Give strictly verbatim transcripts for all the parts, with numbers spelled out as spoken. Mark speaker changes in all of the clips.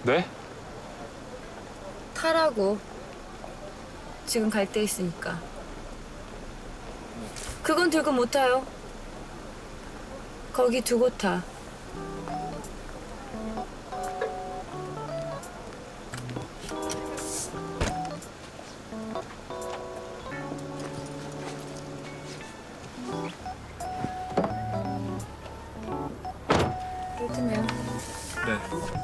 Speaker 1: 네?
Speaker 2: 타라고. 지금 갈 데 있으니까. 그건 들고 못 타요. 거기 두고 타. 그렇다면.
Speaker 1: 네.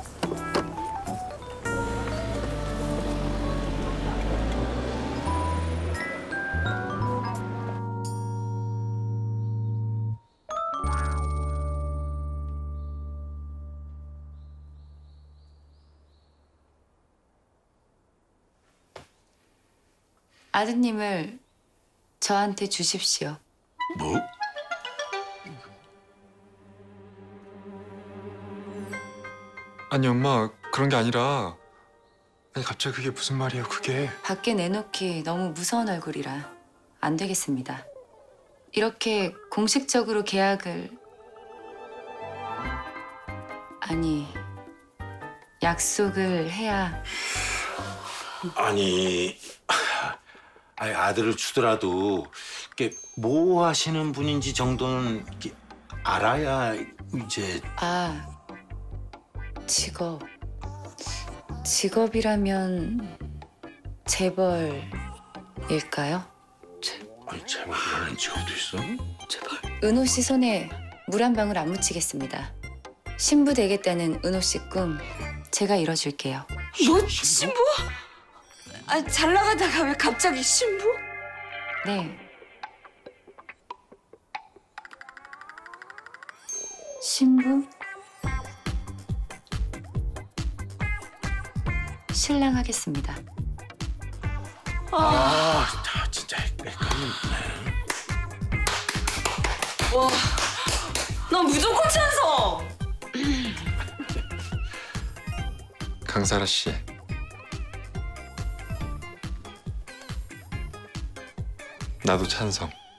Speaker 3: 아드님을 저한테 주십시오.
Speaker 4: 뭐?
Speaker 1: 아니 엄마 그런 게 아니라 아니 갑자기 그게 무슨 말이에요 그게.
Speaker 3: 밖에 내놓기 너무 무서운 얼굴이라 안 되겠습니다. 이렇게 공식적으로 계약을... 아니, 약속을 해야...
Speaker 4: 아니, 아니 아들을 주더라도 이게 뭐 하시는 분인지 정도는 이렇게 알아야 이제.
Speaker 3: 아, 직업... 직업이라면 재벌일까요?
Speaker 4: 아니 재벌이라는 직업도 있어?
Speaker 3: 제발. 은호 씨 손에 물 한 방울 안 묻히겠습니다. 신부 되겠다는 은호 씨 꿈 제가 이뤄줄게요.
Speaker 2: 뭐? 신부? 아, 잘 나가다가 왜 갑자기 신부?
Speaker 3: 네. 신부? 신랑 하겠습니다.
Speaker 4: 아, 아 진짜 헷갈리네.
Speaker 2: 와, 나 무조건 찬성!
Speaker 1: 강사라 씨. 나도 찬성.